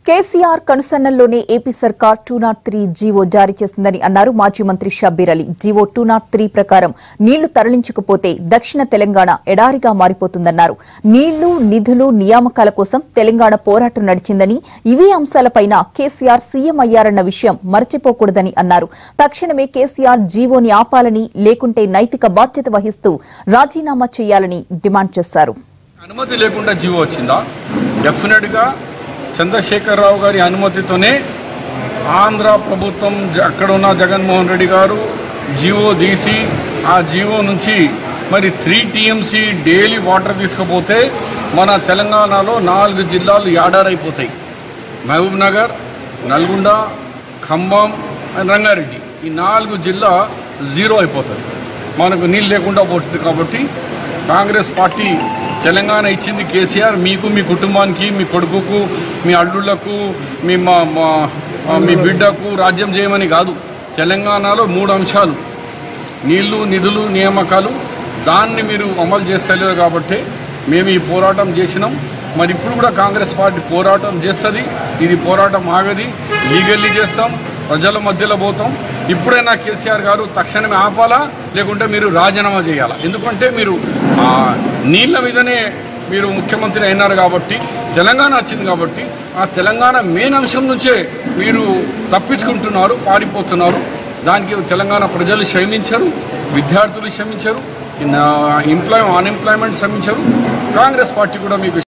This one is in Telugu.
కేసీఆర్ కనుసన్నల్లోనే ఏపీ సర్కార్ 203 జీవో జారీ చేసిందని అన్నారు మాజీ మంత్రి షబ్బీర్ అలీ. జీవో 203 ప్రకారం నీళ్లు తరలించకపోతే దక్షిణ తెలంగాణ ఎడారిగా మారిపోతుందన్నారు. నీళ్లు, నిధులు, నియామకాల కోసం తెలంగాణ పోరాటం నడిచిందని, ఇవే అంశాలపైన కేసీఆర్ సీఎం అయ్యారన్న విషయం మర్చిపోకూడదని అన్నారు. తక్షణమే కేసీఆర్ జీవోని ఆపాలని, లేకుంటే నైతిక బాధ్యత వహిస్తూ రాజీనామా చేయాలని డిమాండ్ చేశారు. అనుమతి లేకుండా జీవో వచ్చిందా? డెఫినెట్ గా చంద్రశేఖరరావు గారి అనుమతితోనే ఆంధ్ర ప్రభుత్వం అక్కడ ఉన్న జగన్మోహన్ రెడ్డి గారు జీవో తీసి ఆ జీవో నుంచి మరి 3 TMC డైలీ వాటర్ తీసుకుపోతే మన తెలంగాణలో 4 జిల్లాలు యాడారైపోతాయి. మహబూబ్ నగర్, నల్గొండ, ఖమ్మం అండ్ రంగారెడ్డి, ఈ 4 జిల్లా జీరో అయిపోతుంది. మనకు నీళ్ళు లేకుండా పోతుంది. కాబట్టి కాంగ్రెస్ పార్టీ తెలంగాణ ఇచ్చింది కేసీఆర్ మీకు, మీ కుటుంబానికి, మీ కొడుకుకు, మీ అల్లుళ్లకు, మీ బిడ్డకు రాజ్యం చేయమని కాదు. తెలంగాణలో 3 అంశాలు: నీళ్లు, నిధులు, నియామకాలు. దాన్ని మీరు అమలు చేస్తలేరు కాబట్టి మేము ఈ పోరాటం చేసినాం. మరి ఇప్పుడు కూడా కాంగ్రెస్ పార్టీ పోరాటం చేస్తుంది. ఇది పోరాటం ఆగది. లీగల్లీ చేస్తాం, ప్రజల మధ్యలో పోతాం. ఇప్పుడైనా కేసీఆర్ గారు తక్షణమే ఆపాలా, లేకుంటే మీరు రాజీనామా చేయాలా? ఎందుకంటే మీరు నీళ్ళ మీదనే మీరు ముఖ్యమంత్రి అయినారు కాబట్టి, తెలంగాణ వచ్చింది కాబట్టి, ఆ తెలంగాణ మెయిన్ అంశం నుంచే మీరు తప్పించుకుంటున్నారు, పారిపోతున్నారు. దానికి తెలంగాణ ప్రజలు క్షమించరు, విద్యార్థులు క్షమించరు, అన్ఎంప్లాయ్మెంట్ శ్రమించరు. కాంగ్రెస్ పార్టీ కూడా మీకు